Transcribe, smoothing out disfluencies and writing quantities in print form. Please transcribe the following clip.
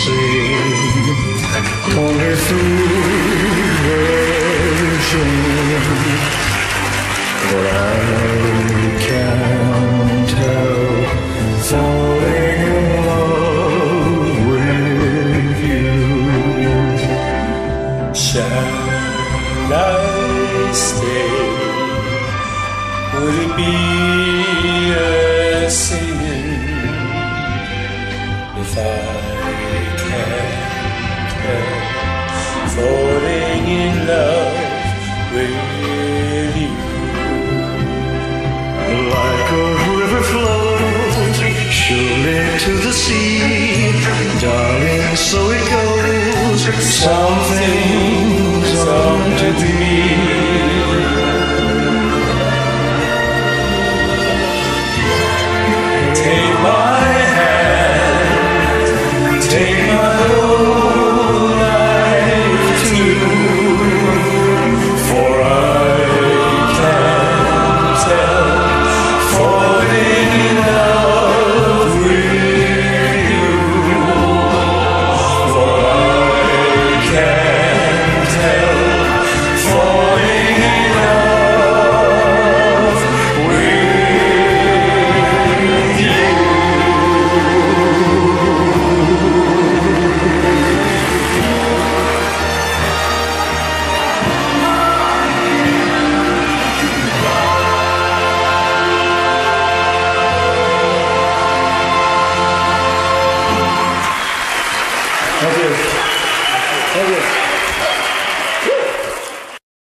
sing only foolish, but I can't help falling in love with you. Shall I stay? Would it be a sin if I can't help falling in love with you? Like a river flows surely to the sea, darling, so it goes. Some things are to be.